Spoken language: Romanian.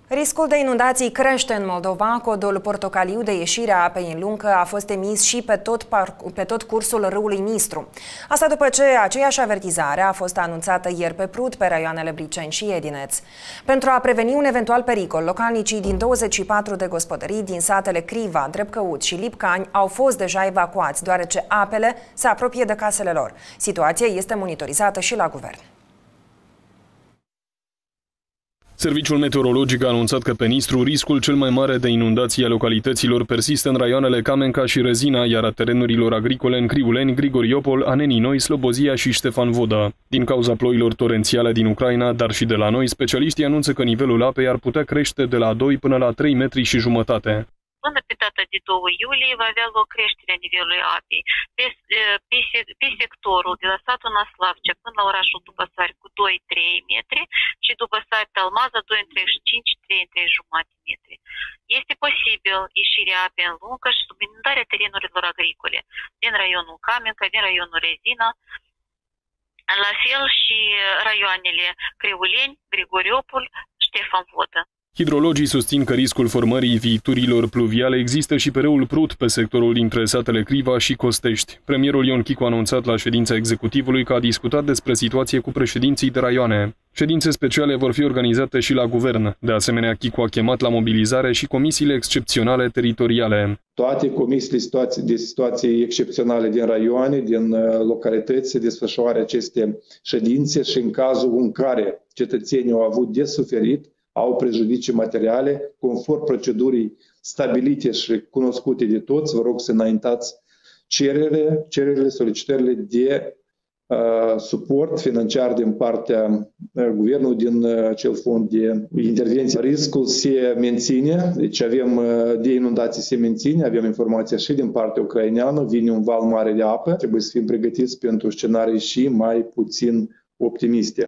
Riscul de inundații crește în Moldova. Codul portocaliu de ieșire a apei în Luncă a fost emis și pe tot cursul râului Nistru. Asta după ce aceeași avertizare a fost anunțată ieri pe Prut, pe raioanele Briceni și Edineț. Pentru a preveni un eventual pericol, localnicii din 24 de gospodării din satele Criva, Drepcăuț și Lipcani au fost deja evacuați, deoarece apele se apropie de casele lor. Situația este monitorizată și la guvern. Serviciul meteorologic a anunțat că pe Nistru riscul cel mai mare de inundații a localităților persistă în raioanele Camenca și Răzina, iar a terenurilor agricole în Crivuleni, Grigoriopol, Anenii Noi, Slobozia și Ștefan Voda. Din cauza ploilor torențiale din Ucraina, dar și de la noi, specialiștii anunță că nivelul apei ar putea crește de la 2 până la 3 metri și jumătate. Până pe data de 2 iulie va avea loc creșterea nivelului apei pe sectorul de la satul Năslavcea până la orașul Dubăsari cu 2-3 metri și Dubăsari Talmaza 2,5-3,5 metri. Este posibil ieșirea apei în Luncă și subinundarea terenurilor agricole din raionul Camenca, din raionul Rezina, la fel și raioanele Crivuleni, Grigoriopol, Ștefan Voda. Hidrologii susțin că riscul formării viiturilor pluviale există și pe râul Prut, pe sectorul dintre satele Criva și Costești. Premierul Ion Chicu a anunțat la ședința executivului că a discutat despre situație cu președinții de raioane. Ședințe speciale vor fi organizate și la guvern. De asemenea, Chicu a chemat la mobilizare și comisiile excepționale teritoriale. Toate comisiile de situații excepționale din raioane, din localități, se desfășoară aceste ședințe și în cazul în care cetățenii au avut de suferit, au prejudicii materiale, conform procedurii stabilite și cunoscute de toți, vă rog să înaintați cererile, solicitările de suport financiar din partea guvernului din acel fond de intervenție. Riscul se menține, deci avem de inundații se menține, avem informația și din partea ucraineană, vine un val mare de apă, trebuie să fim pregătiți pentru scenarii și mai puțin optimiste.